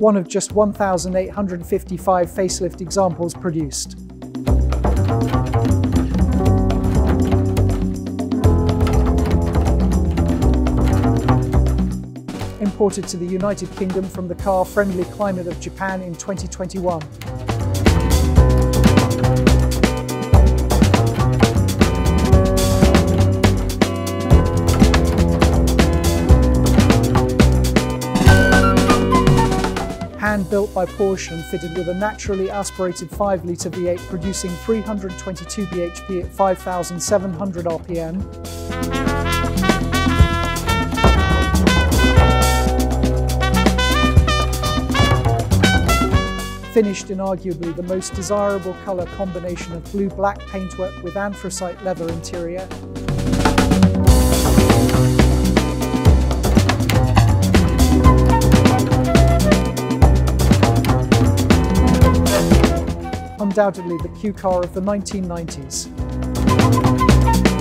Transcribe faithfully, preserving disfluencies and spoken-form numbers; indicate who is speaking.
Speaker 1: one of just one thousand eight hundred fifty-five facelift examples produced. Imported to the United Kingdom from the car-friendly climate of Japan in twenty twenty-one. Hand-built by Porsche and fitted with a naturally aspirated five litre V eight producing three hundred twenty-two b h p at five thousand seven hundred r p m. Finished in arguably the most desirable colour combination of blue-black paintwork with anthracite leather interior. Undoubtedly the Q car of the nineteen nineties.